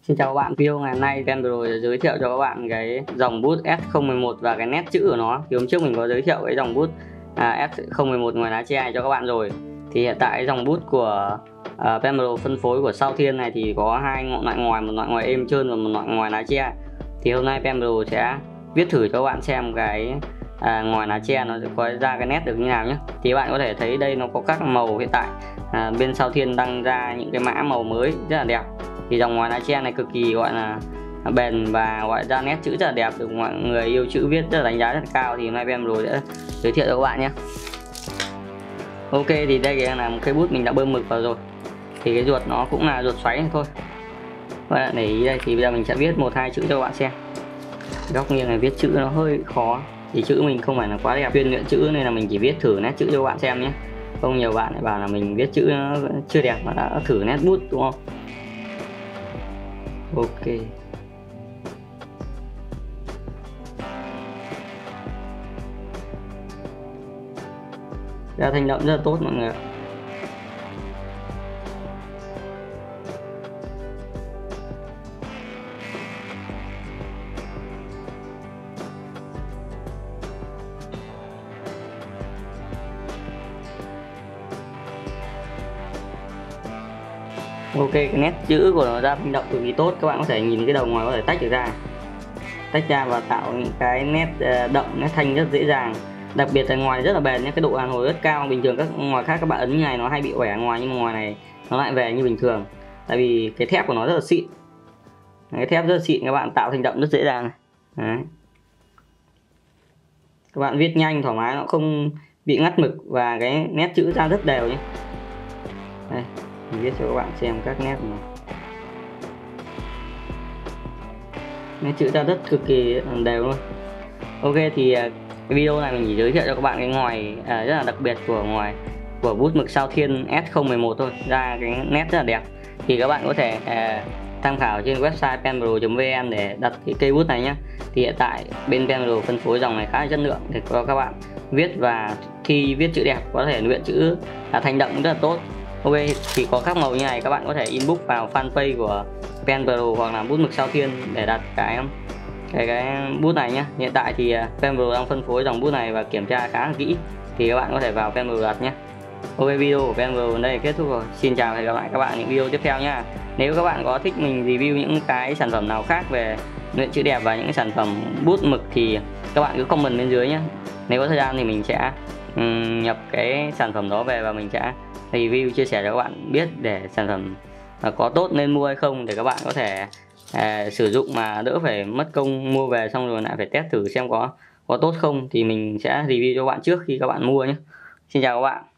Xin chào các bạn, video ngày hôm nay Pen Pro giới thiệu cho các bạn cái dòng bút S011 và cái nét chữ của nó. Thì hôm trước mình có giới thiệu cái dòng bút S011 ngoài lá tre cho các bạn rồi. Thì hiện tại dòng bút của Pen Pro phân phối của Sao Thiên này thì có hai loại ngoài, một loại ngoài êm trơn và một loại ngoài lá tre. Thì hôm nay Pen Pro sẽ viết thử cho các bạn xem cái ngoài lá tre nó sẽ có ra cái nét được như nào nhé. Thì các bạn có thể thấy đây nó có các màu hiện tại bên Sao Thiên đăng ra những cái mã màu mới rất là đẹp. Thì dòng ngoài lá tre này cực kỳ gọi là bền và gọi ra nét chữ rất là đẹp, được mọi người yêu chữ viết rất là đánh giá rất là cao. Thì hôm nay Pen Pro sẽ giới thiệu cho các bạn nhé. Ok, thì đây là một cái bút mình đã bơm mực vào rồi. Thì cái ruột nó cũng là ruột xoáy này thôi. Các bạn để ý đây, thì bây giờ mình sẽ viết một hai chữ cho các bạn xem. Góc nghiêng này viết chữ nó hơi khó, thì chữ mình không phải là quá đẹp, chuyên luyện chữ nên là mình chỉ viết thử nét chữ cho các bạn xem nhé. Không nhiều bạn lại bảo là mình viết chữ nó chưa đẹp mà đã thử nét bút, đúng không? Ok. Ra thành đậm rất là tốt mọi người ạ. Ok, cái nét chữ của nó ra sinh động cực kỳ tốt. Các bạn có thể nhìn cái đầu ngoài có thể tách ra và tạo những cái nét đậm, nét thanh rất dễ dàng. Đặc biệt là ngoài rất là bền nhé, cái độ đàn hồi rất cao. Bình thường các ngoài khác các bạn ấn như này nó hay bị ẻ ngoài, nhưng mà ngoài này nó lại về như bình thường. Tại vì cái thép của nó rất là xịn. Cái thép rất là xịn, các bạn tạo thành đậm rất dễ dàng. Đấy. Các bạn viết nhanh thoải mái, nó không bị ngắt mực và cái nét chữ ra rất đều nhé. Đây, mình viết cho các bạn xem các nét này. Nét chữ ra rất cực kỳ đều luôn. Ok, thì cái video này mình chỉ giới thiệu cho các bạn cái ngoài rất là đặc biệt của bút mực Sao Thiên S011 thôi, ra cái nét rất là đẹp. Thì các bạn có thể tham khảo trên website penpro.vn để đặt cái cây bút này nhé. Thì hiện tại bên Pen Pro phân phối dòng này khá là chất lượng để cho các bạn viết và thi viết chữ đẹp, có thể luyện chữ thanh đậm rất là tốt. Ok, thì có các màu như này, các bạn có thể inbox vào fanpage của Pen Pro hoặc là bút mực Sao Thiên để đặt cái bút này nhé. Hiện tại thì Pen Pro đang phân phối dòng bút này và kiểm tra khá là kỹ, thì các bạn có thể vào Pen Pro đặt nhé. Ok, video của Pen Pro đây kết thúc rồi. Xin chào và hẹn gặp lại các bạn những video tiếp theo nha. Nếu các bạn có thích mình review những cái sản phẩm nào khác về luyện chữ đẹp và những sản phẩm bút mực thì các bạn cứ comment bên dưới nhé. Nếu có thời gian thì mình sẽ nhập cái sản phẩm đó về và mình sẽ review chia sẻ cho các bạn biết để sản phẩm có tốt nên mua hay không, để các bạn có thể sử dụng mà đỡ phải mất công mua về xong rồi lại phải test thử xem có tốt không. Thì mình sẽ review cho các bạn trước khi các bạn mua nhé. Xin chào các bạn.